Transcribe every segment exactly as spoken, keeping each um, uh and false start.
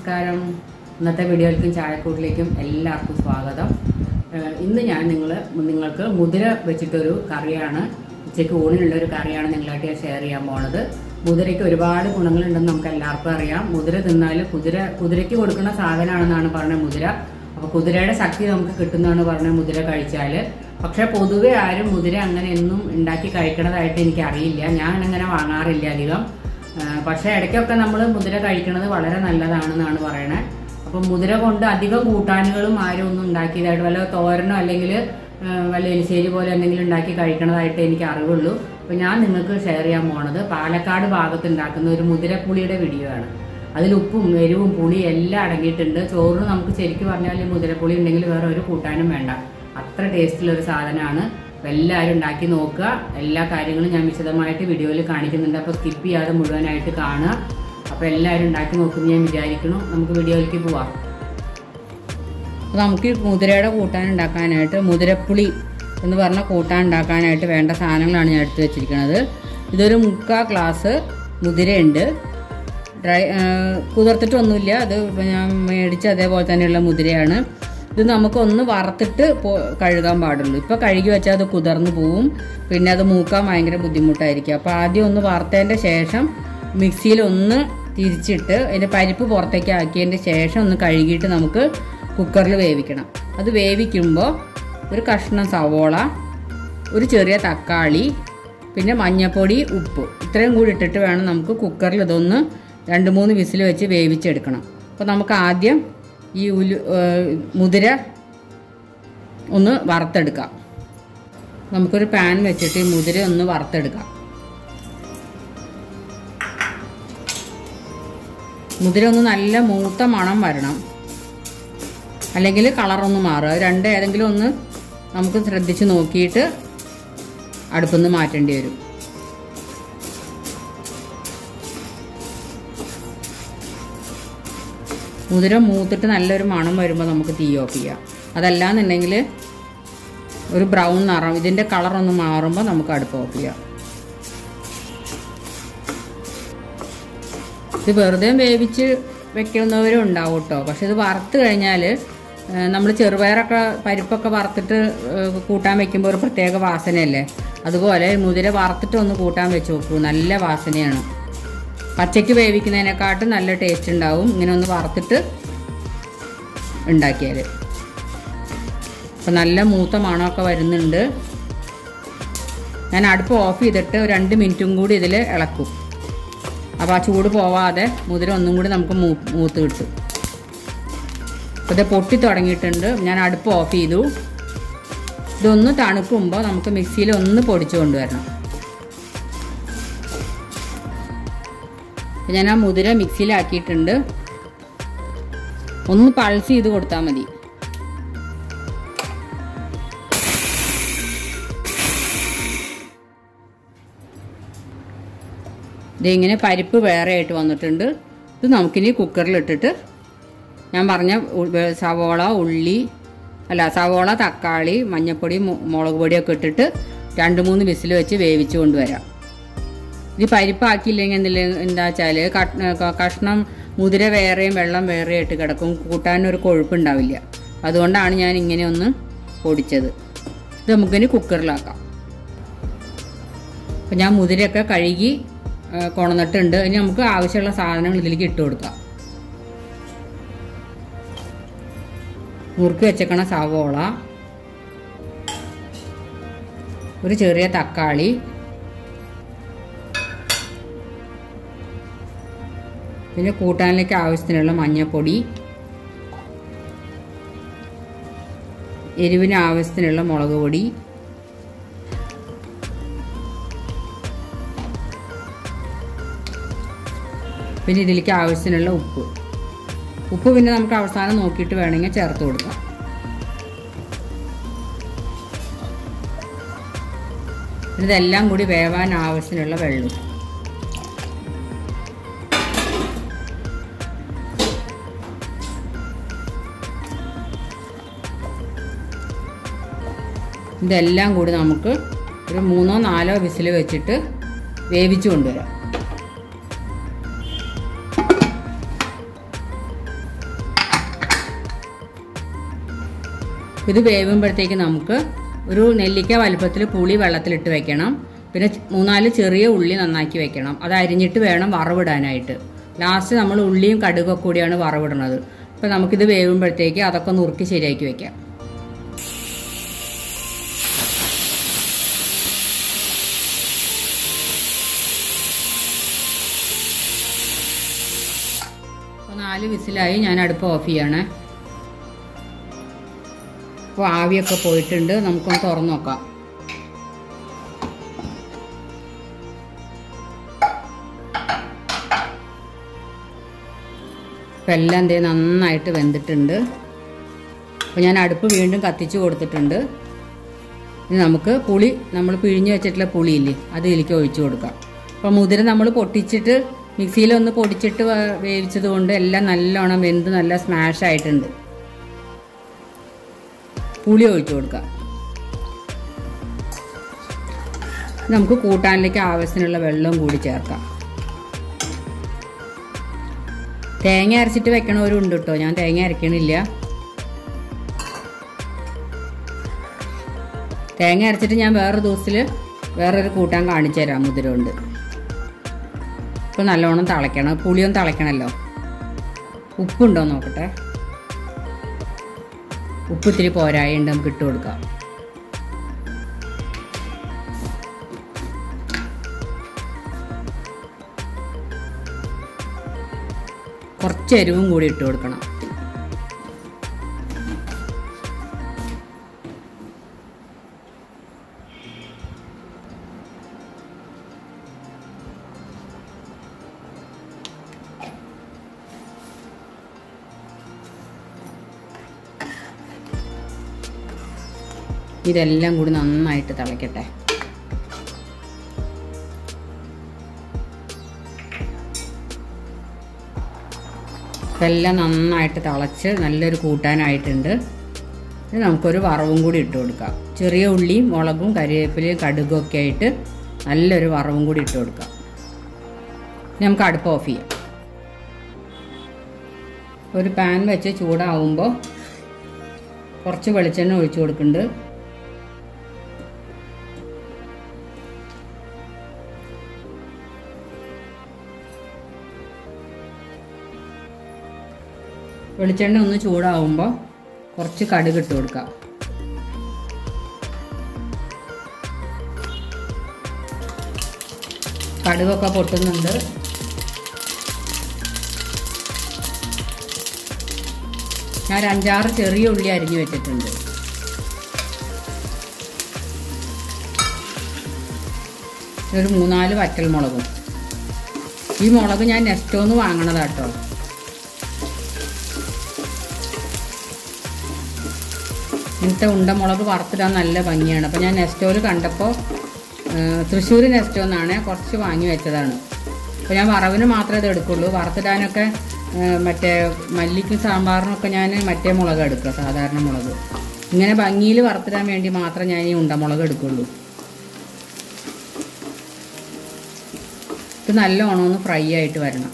നമസ്കാരം. ഇന്നത്തെ വീഡിയോയിലേക്കും ചായക്കൂട്ടിലേക്കും എല്ലാവർക്കും സ്വാഗതം. ഇന്ന് ഞാൻ നിങ്ങൾ നിങ്ങൾക്ക് മുതിര വെച്ചിട്ടൊരു കറിയാണ്, ഉച്ചയ്ക്ക് ഊണിനുള്ള ഒരു കറിയാണ് നിങ്ങളായിട്ട് ഞാൻ ഷെയർ ചെയ്യാൻ പോണത്. മുതിരയ്ക്ക് ഒരുപാട് ഗുണങ്ങളുണ്ടെന്ന് നമുക്ക് എല്ലാവർക്കും അറിയാം. മുതിര തിന്നാൽ കുതിര കുതിരയ്ക്ക് കൊടുക്കുന്ന സാധനമാണെന്നാണ് പറഞ്ഞത് മുതിര. അപ്പോൾ കുതിരയുടെ ശക്തി നമുക്ക് കിട്ടുന്നതാണ് പറഞ്ഞത് മുതിര കഴിച്ചാൽ. പക്ഷെ പൊതുവെ ആരും മുതിര അങ്ങനെ എന്നും ഉണ്ടാക്കി കഴിക്കണതായിട്ട് എനിക്കറിയില്ല. ഞാൻ അങ്ങനെ വാങ്ങാറില്ല അധികം. പക്ഷെ ഇടയ്ക്കൊക്കെ നമ്മൾ മുതിര കഴിക്കുന്നത് വളരെ നല്ലതാണെന്നാണ് പറയണേ. അപ്പം മുതിര കൊണ്ട് അധികം കൂട്ടാനുകളും ആരും ഒന്നും ഉണ്ടാക്കിയതായിട്ട് വല്ല തോരനോ അല്ലെങ്കിൽ വല്ല എലിശ്ശേരി പോലെ എന്തെങ്കിലും ഉണ്ടാക്കി കഴിക്കണതായിട്ട് എനിക്ക് അറിവുള്ളൂ. അപ്പം ഞാൻ നിങ്ങൾക്ക് ഷെയർ ചെയ്യാൻ പോണത് പാലക്കാട് ഭാഗത്ത് ഉണ്ടാക്കുന്ന ഒരു മുതിരപ്പുളിയുടെ വീഡിയോ ആണ്. അതിൽ ഉപ്പും എരിവും പുളിയും എല്ലാം അടങ്ങിയിട്ടുണ്ട്. ചോറിന് നമുക്ക് ശരിക്കും പറഞ്ഞാൽ മുതിരപ്പുളി ഉണ്ടെങ്കിൽ വേറെ ഒരു കൂട്ടാനും വേണ്ട, അത്ര ടേസ്റ്റുള്ളൊരു സാധനമാണ്. അപ്പം എല്ലാവരും ഉണ്ടാക്കി നോക്കുക. എല്ലാ കാര്യങ്ങളും ഞാൻ വിശദമായിട്ട് വീഡിയോയിൽ കാണിക്കുന്നുണ്ട്. അപ്പോൾ സ്കിപ്പ് ചെയ്യാതെ മുഴുവനായിട്ട് കാണുക. അപ്പോൾ എല്ലാവരും ഉണ്ടാക്കി നോക്കുമെന്ന് ഞാൻ വിചാരിക്കുന്നു. നമുക്ക് വീഡിയോയിലേക്ക് പോവാം. അപ്പോൾ നമുക്ക് മുതിരയുടെ കൂട്ടാൻ ഉണ്ടാക്കാനായിട്ട് മുതിരപ്പുളി എന്ന് പറഞ്ഞ കൂട്ടാൻ ഉണ്ടാക്കാനായിട്ട് വേണ്ട സാധനങ്ങളാണ് ഞാൻ എടുത്ത് വെച്ചിരിക്കുന്നത്. ഇതൊരു മുക്കാൽ ഗ്ലാസ് മുതിരയുണ്ട്. ഡ്രൈ കുതിർത്തിട്ടൊന്നുമില്ല, അത് ഞാൻ മേടിച്ച് അതേപോലെ തന്നെയുള്ള മുതിരയാണ്. ഇത് നമുക്കൊന്ന് വറുത്തിട്ട് കഴുകാൻ പാടുള്ളൂ. ഇപ്പോൾ കഴുകി വെച്ചാൽ അത് കുതിർന്ന് പോവും, പിന്നെ അത് മൂക്കാൻ ഭയങ്കര ബുദ്ധിമുട്ടായിരിക്കും. അപ്പോൾ ആദ്യം ഒന്ന് വറുത്തതിൻ്റെ ശേഷം മിക്സിയിൽ ഒന്ന് തിരിച്ചിട്ട് അതിൻ്റെ പരിപ്പ് പുറത്തേക്ക് ആക്കിയതിൻ്റെ ശേഷം ഒന്ന് കഴുകിയിട്ട് നമുക്ക് കുക്കറിൽ വേവിക്കണം. അത് വേവിക്കുമ്പോൾ ഒരു കഷ്ണം സവോള, ഒരു ചെറിയ തക്കാളി, പിന്നെ മഞ്ഞൾപ്പൊടി, ഉപ്പ് ഇത്രയും കൂടി ഇട്ടിട്ട് വേണം നമുക്ക് കുക്കറിൽ ഇതൊന്ന് രണ്ട് മൂന്ന് വിസിൽ വെച്ച് വേവിച്ചെടുക്കണം. അപ്പോൾ നമുക്ക് ആദ്യം ഈ ഉലു മുതിര ഒന്ന് വറുത്തെടുക്കാം. നമുക്കൊരു പാൻ വെച്ചിട്ട് ഈ മുതിര ഒന്ന് വറുത്തെടുക്കാം. മുതിര ഒന്ന് നല്ല മൂത്ത മണം വരണം, അല്ലെങ്കിൽ കളറൊന്ന് മാറുക. രണ്ട് ഏതെങ്കിലും ഒന്ന് നമുക്ക് ശ്രദ്ധിച്ച് നോക്കിയിട്ട് അടുപ്പിൽ നിന്ന് മാറ്റേണ്ടി വരും. മുതിര മൂത്തിട്ട് നല്ലൊരു മണം വരുമ്പോൾ നമുക്ക് തീ ഓഫ് ചെയ്യാം. അതല്ലാന്നുണ്ടെങ്കിൽ ഒരു ബ്രൗൺ നിറം ഇതിൻ്റെ കളറൊന്ന് മാറുമ്പോൾ നമുക്ക് അടുപ്പ് ഓഫ് ചെയ്യാം. ഇത് വെറുതെ വേവിച്ച് വെക്കുന്നവരും ഉണ്ടാവും കേട്ടോ. പക്ഷെ ഇത് വറുത്ത് കഴിഞ്ഞാൽ നമ്മൾ ചെറുപയറൊക്കെ പരിപ്പൊക്കെ വറുത്തിട്ട് കൂട്ടാൻ വെക്കുമ്പോൾ ഒരു പ്രത്യേക വാസനയല്ലേ, അതുപോലെ മുതിര വറുത്തിട്ട് ഒന്ന് കൂട്ടാൻ വെച്ച് നോക്കൂ, നല്ല വാസനയാണ്. പച്ചയ്ക്ക് വേവിക്കുന്നതിനെക്കാട്ടും നല്ല ടേസ്റ്റ് ഉണ്ടാവും ഇങ്ങനെ ഒന്ന് വറുത്തിട്ട് ഉണ്ടാക്കിയാൽ. അപ്പം നല്ല മൂത്ത മണമൊക്കെ വരുന്നുണ്ട്. ഞാൻ അടുപ്പ് ഓഫ് ചെയ്തിട്ട് ഒരു രണ്ട് മിനിറ്റും കൂടി ഇതിൽ ഇളക്കും. അപ്പോൾ ആ ചൂട് പോവാതെ മുതിര ഒന്നും കൂടി നമുക്ക് മൂ മൂത്ത് കിട്ടും. അപ്പോൾ ഇത് പൊട്ടി തുടങ്ങിയിട്ടുണ്ട്. ഞാൻ അടുപ്പ് ഓഫ് ചെയ്തു. ഇതൊന്ന് തണുക്കുമ്പോൾ നമുക്ക് മിക്സിയിൽ ഒന്ന് പൊടിച്ചു കൊണ്ടുവരണം. ഞാൻ ആ മുതിര മിക്സിയിലാക്കിയിട്ടുണ്ട്. ഒന്ന് പൾസ് ചെയ്ത് കൊടുത്താൽ മതി. ഇതിങ്ങനെ പരിപ്പ് വേറെ ആയിട്ട് വന്നിട്ടുണ്ട്. ഇത് നമുക്കിനി കുക്കറിലിട്ടിട്ട് ഞാൻ പറഞ്ഞ സവോള, ഉള്ളി അല്ല സവോള, തക്കാളി, മഞ്ഞൾപ്പൊടി, മുളക് പൊടിയൊക്കെ ഇട്ടിട്ട് രണ്ട് മൂന്ന് വിസിൽ വെച്ച് വേവിച്ച് കൊണ്ടുവരാം. ഇത് പരിപ്പാക്കിയില്ലെങ്കിൽ എന്തെങ്കിലും എന്താ വെച്ചാൽ കഷ്ണം മുതിര വേറെയും വെള്ളം വേറെ ആയിട്ട് കിടക്കും, കൂട്ടാനൊരു കൊഴുപ്പുണ്ടാവില്ല. അതുകൊണ്ടാണ് ഞാൻ ഇങ്ങനെ ഒന്ന് പൊടിച്ചത്. ഇത് നമുക്കിനി കുക്കറിലാക്കാം. അപ്പം ഞാൻ മുതിരയൊക്കെ കഴുകി കൊണന്നിട്ടുണ്ട്. ഇനി നമുക്ക് ആവശ്യമുള്ള സാധനങ്ങൾ ഇതിലേക്ക് ഇട്ട് കൊടുക്കാം. മുറുക്കി വെച്ചേക്കണ സവോള, ഒരു ചെറിയ തക്കാളി, പിന്നെ കൂട്ടാനിലേക്ക് ആവശ്യത്തിനുള്ള മഞ്ഞൾപ്പൊടി, എരിവിന് ആവശ്യത്തിനുള്ള മുളക് പൊടി, പിന്നെ ഇതിലേക്ക് ആവശ്യത്തിനുള്ള ഉപ്പ്. ഉപ്പ് പിന്നെ നമുക്ക് അവസാനം നോക്കിയിട്ട് വേണമെങ്കിൽ ചേർത്ത് കൊടുക്കാം. ഇതെല്ലാം കൂടി വേവാൻ ആവശ്യത്തിനുള്ള വെള്ളം. ഇതെല്ലാം കൂടി നമുക്ക് ഒരു മൂന്നോ നാലോ വിസിൽ വെച്ചിട്ട് വേവിച്ചു കൊണ്ടുവരാം. ഇത് വേവുമ്പോഴത്തേക്ക് നമുക്ക് ഒരു നെല്ലിക്ക വലുപ്പത്തിൽ പുളി വെള്ളത്തിലിട്ട് വെക്കണം. പിന്നെ മൂന്നാല് ചെറിയ ഉള്ളി നന്നാക്കി വെക്കണം. അത് അരിഞ്ഞിട്ട് വേണം വറവിടാനായിട്ട്. ലാസ്റ്റ് നമ്മൾ ഉള്ളിയും കടുകൊക്കെ കൂടിയാണ് വറവിടുന്നത്. അപ്പോൾ നമുക്കിത് വേവുമ്പോഴത്തേക്ക് അതൊക്കെ നുറുക്കി ശരിയാക്കി വെക്കാം. അപ്പോൾ നാല് വിസിലായി. ഞാൻ അടുപ്പ് ഓഫ് ചെയ്യണേ. അപ്പോൾ ആവിയൊക്കെ പോയിട്ടുണ്ട്. നമുക്കൊന്ന് തുറന്നു നോക്കാം. ഇപ്പം എല്ലാം എന്തേ നന്നായിട്ട് വെന്തിട്ടുണ്ട്. അപ്പോൾ ഞാൻ അടുപ്പ് വീണ്ടും കത്തിച്ച് കൊടുത്തിട്ടുണ്ട്. ഇനി നമുക്ക് പുളി, നമ്മൾ പിഴിഞ്ഞ് വെച്ചിട്ടുള്ള പുളിയില്ലേ, അത് ഇതിലേക്ക് ഒഴിച്ചു കൊടുക്കാം. അപ്പോൾ മുതിര നമ്മൾ പൊട്ടിച്ചിട്ട് മിക്സിയിലൊന്ന് പൊടിച്ചിട്ട് വേവിച്ചത് കൊണ്ട് എല്ലാം നല്ലോണം വെന്ത് നല്ല സ്മാഷ് ആയിട്ടുണ്ട്. പുളി ഒഴിച്ചു കൊടുക്കാം. നമുക്ക് കൂട്ടാനിലേക്ക് ആവശ്യത്തിനുള്ള വെള്ളം കൂടി ചേർക്കാം. തേങ്ങ അരച്ചിട്ട് വെക്കണവരുണ്ട് കേട്ടോ. ഞാൻ തേങ്ങ അരക്കണില്ല. തേങ്ങ അരച്ചിട്ട് ഞാൻ വേറൊരു ദിവസത്തിൽ വേറൊരു കൂട്ടാൻ കാണിച്ചു തരാം മുതിര കൊണ്ട്. ഇപ്പോൾ നല്ലോണം തിളയ്ക്കണം. പുളിയൊന്നും തിളയ്ക്കണമല്ലോ. ഉപ്പുണ്ടോ നോക്കട്ടെ. ഉപ്പ് ഇത്തിരി പോരായുണ്ട്, നമുക്ക് ഇട്ട് കൊടുക്കാം. കുറച്ച് എരിവും കൂടി ഇട്ട് കൊടുക്കണം. ഇതെല്ലാം കൂടി നന്നായിട്ട് തിളയ്ക്കട്ടെ. ഇതെല്ലാം നന്നായിട്ട് തിളച്ച് നല്ലൊരു കൂട്ടാനായിട്ടുണ്ട്. ഇനി നമുക്കൊരു വറവും കൂടി ഇട്ട് കൊടുക്കാം. ചെറിയ ഉള്ളിയും മുളകും കരിവേപ്പിലയും കടുകും ഒക്കെ ആയിട്ട് നല്ലൊരു വറവും കൂടി ഇട്ട് കൊടുക്കാം. ഇനി നമുക്ക് അടുപ്പ് ഓഫ് ചെയ്യാം. ഒരു പാൻ വെച്ച് ചൂടാവുമ്പോൾ കുറച്ച് വെളിച്ചെണ്ണ ഒഴിച്ചു കൊടുക്കുന്നുണ്ട്. വെളിച്ചെണ്ണ ഒന്ന് ചൂടാവുമ്പോൾ കുറച്ച് കടുക് ഇട്ട് കൊടുക്കാം. കടുകൊക്കെ പൊട്ടുന്നുണ്ട്. ഞാൻ അഞ്ചാറ് ചെറിയ ഉള്ളി അരിഞ്ഞു വെച്ചിട്ടുണ്ട്. ഒരു മൂന്നാല് വറ്റൽമുളകും. ഈ മുളക് ഞാൻ നെസ്റ്റോന്ന് വാങ്ങണതാട്ടോ. ഇങ്ങനത്തെ ഉണ്ടമുളക് വറുത്തിടാൻ നല്ല ഭംഗിയാണ്. അപ്പോൾ ഞാൻ നെസ്റ്റോയിൽ കണ്ടപ്പോൾ തൃശ്ശൂർ നെസ്റ്റോ എന്നാണ് കുറച്ച് വാങ്ങി വെച്ചതാണ്. അപ്പോൾ ഞാൻ വറവിന് മാത്രമേ ഇത് എടുക്കുള്ളൂ. വറുത്തിടാനൊക്കെ മറ്റേ മല്ലിക്കും സാമ്പാറിനൊക്കെ ഞാൻ മറ്റേ മുളക് എടുക്കുക, സാധാരണ മുളക്. ഇങ്ങനെ ഭംഗിയിൽ വറുത്തിടാൻ വേണ്ടി മാത്രം ഞാൻ ഈ ഉണ്ടമുളക് എടുക്കുള്ളൂ. ഇത് നല്ലോണം ഒന്ന് ഫ്രൈ ആയിട്ട് വരണം.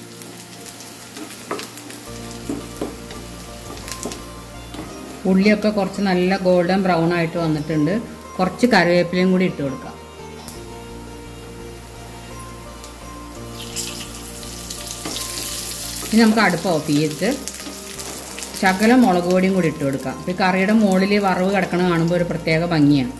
ഉള്ളിയൊക്കെ കുറച്ച് നല്ല ഗോൾഡൻ ബ്രൗൺ ആയിട്ട് വന്നിട്ടുണ്ട്. കുറച്ച് കറിവേപ്പിലയും കൂടി ഇട്ട് കൊടുക്കാം. ഇനി നമുക്ക് അടുപ്പ് ഓഫ് ചെയ്തിട്ട് ശകലം മുളക് പൊടിയും കൂടി ഇട്ട് കൊടുക്കാം. അപ്പോൾ ഈ കറിയുടെ മുകളിൽ വറവ് കിടക്കണ കാണുമ്പോൾ ഒരു പ്രത്യേക ഭംഗിയാണ്.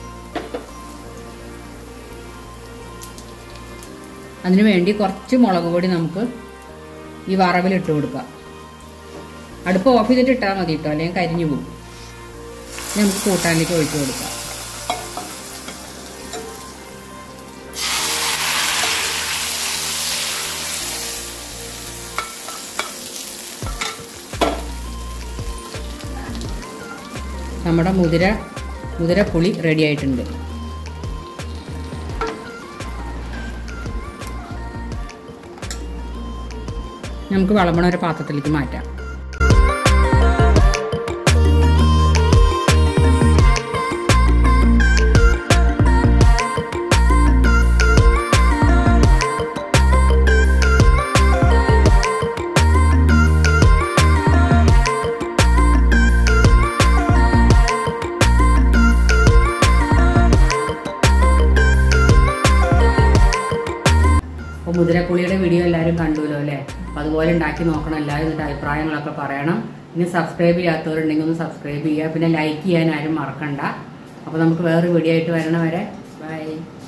അതിനു വേണ്ടി കുറച്ച് മുളക് പൊടി നമുക്ക് ഈ വറവിലിട്ട് കൊടുക്കാം. അടുപ്പ് ഓഫ് ചെയ്തിട്ട് ഇട്ടാൽ മതി കേട്ടോ, അല്ലെങ്കിൽ കരിഞ്ഞു പോകും. നമുക്ക് കൂട്ടാനിലേക്ക് ഒഴിച്ചു കൊടുക്കാം. നമ്മുടെ മുതിര മുതിരപ്പുളി റെഡി ആയിട്ടുണ്ട്. നമുക്ക് വിളമ്പണ ഒരു പാത്രത്തിലേക്ക് മാറ്റാം. കിട്ടുമല്ലോ അല്ലേ. അപ്പോൾ അതുപോലെ ഉണ്ടാക്കി നോക്കണം എല്ലാവരും. എന്നിട്ട് അഭിപ്രായങ്ങളൊക്കെ പറയണം. ഇനി സബ്സ്ക്രൈബ് ചെയ്യാത്തവരുണ്ടെങ്കിൽ ഒന്ന് സബ്സ്ക്രൈബ് ചെയ്യുക. പിന്നെ ലൈക്ക് ചെയ്യാൻ ആരും മറക്കണ്ട. അപ്പോൾ നമുക്ക് വേറൊരു വീഡിയോ ആയിട്ട് വരണ വരെ ബൈ.